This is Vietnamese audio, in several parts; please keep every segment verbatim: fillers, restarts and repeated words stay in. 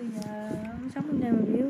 bây giờ ông sống bên đây mà biểu.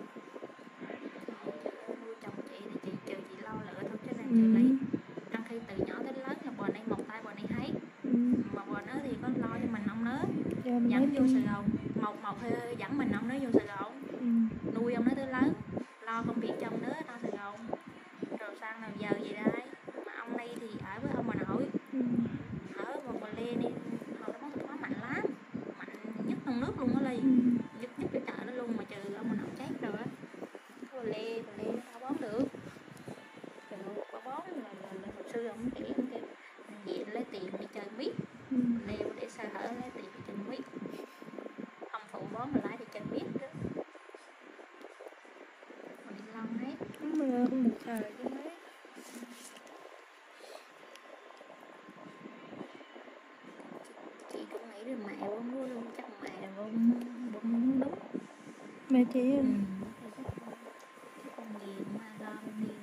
Nuôi chồng chị thì chị trừ chị lo lựa thôi chứ nên Ừ. chị lấy. Trong khi từ nhỏ đến lớn là bò này một tay bò này thấy. Ừ. Mà bò nó thì có lo cho mình ông nó. Giờ mình Dẫn nói vô đi. Sài Gòn, một một hơi dẫn mình ông nó vô Sài Gòn. Ừ. Nuôi ông nó tới lớn, lo công việc cho ông nó ra Sài Gòn. Rồi sang nào giờ gì đây? Mà ông đây thì ở với ông bà nội. Ừ. Ở một Bà Lê đi, họ nó bóng thoáng mạnh lắm. Mạnh nhất trong nước luôn á Ly. Ừ. Nhất nhất cái chợ đó luôn mà trừ ông bà nội chết rồi á. Bà Lê, Bà Lê sao bón được. Trời ơi, bà bón là, là, là hồi xưa ông kể ông kêu diện lấy tiền đi chơi miết. Ừ. Bà Lê để sơ hở lấy tiền đi chơi miết. Ông phụ bón mà lái đi chơi miết đó. Mà đi lon hết. Bây giờ cũng một thời chứ mấy. Chị cũng nghĩ là mẹ bón mua luôn, chắc mẹ là bón bón đúng. Mẹ chị Ừ. à. Chắc con nghiền mà gom đi